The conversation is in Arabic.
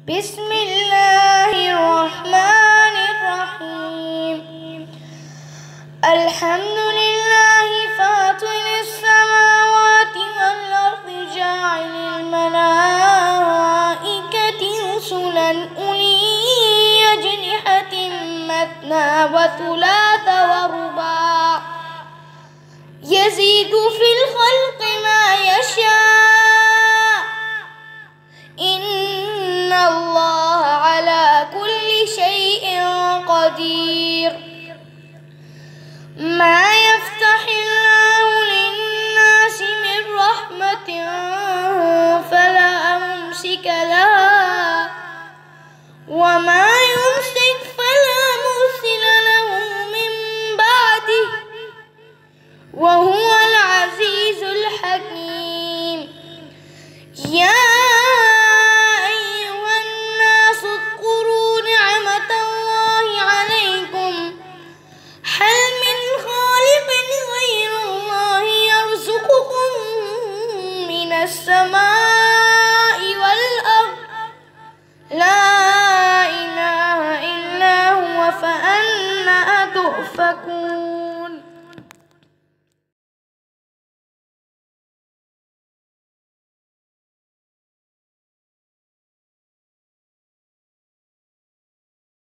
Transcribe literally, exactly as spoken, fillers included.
بسم الله الرحمن الرحيم. الحمد لله فاطر السماوات والأرض جاعل الملائكة رسلا أولي أجنحة مثنى وثلاث ورباع يزيد في الخلق ما يشاء إن الله على كل شيء قدير. ما يفتح الله للناس من رحمة فلا ممسك له